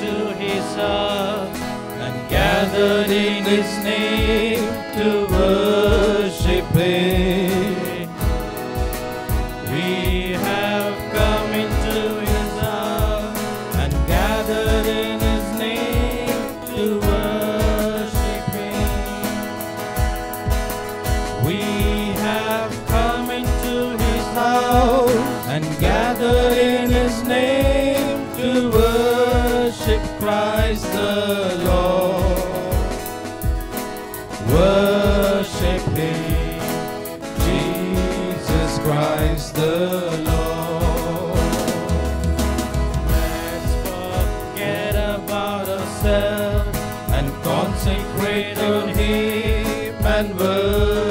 into His house and gathered in His name to worship Him. We have come into His house and gathered in His name to worship Him. We have come into His house and gathered in His name to worship Christ the Lord. Worship Him, Jesus Christ the Lord. Let's forget about ourselves and consecrate to Him and worship